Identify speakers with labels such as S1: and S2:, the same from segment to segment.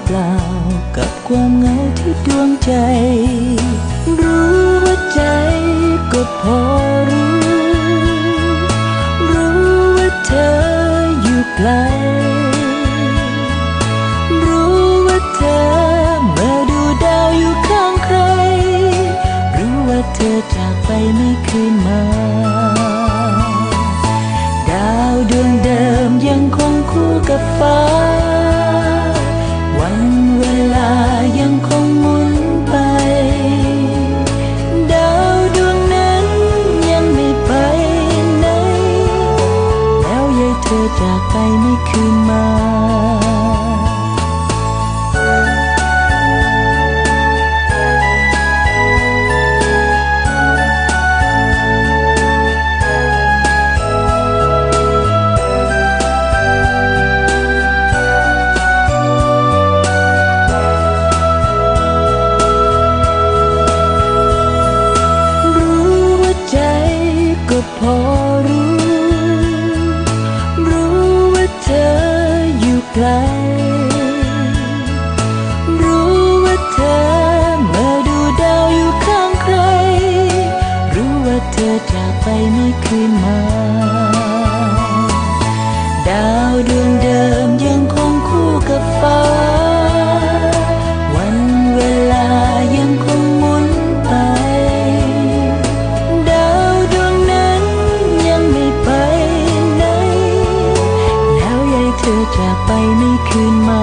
S1: ล่ากับความเหงาที่ดวงใจรู้ว่าใจก็พอรู้ว่าเธออยู่ไกลรู้ว่าเธอเมื่อดูดาวอยู่ข้างใครรู้ว่าเธอจากไปไม่คืนมาดาวดวงเดิมยังคงคู่กับฟ้าวันเวลายังคงหมุนไปดาวดวงนั้นยังไม่ไปไหนแล้วยายเธอจากไปไม่คืนมาพอรู้ว่าเธออยู่ไกลรู้ว่าเธอเมื่อดูดาวอยู่ข้างใครรู้ว่าเธอจากไปไม่คืนมาดาวดวงเดิมยังคงคู่กับฟ้าวันเวลายังคงหมุนไปเธอจากไปไม่คืนมา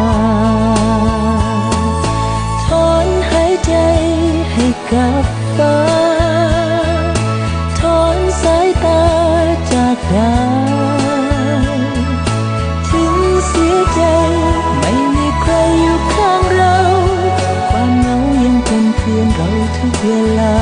S1: ถอนหายใจให้กับฟ้าถอนสายตาจากดาวถึงเสียใจไม่มีใครอยู่ข้างเราความเหงายังเป็นเพื่อนเราทุกเวลา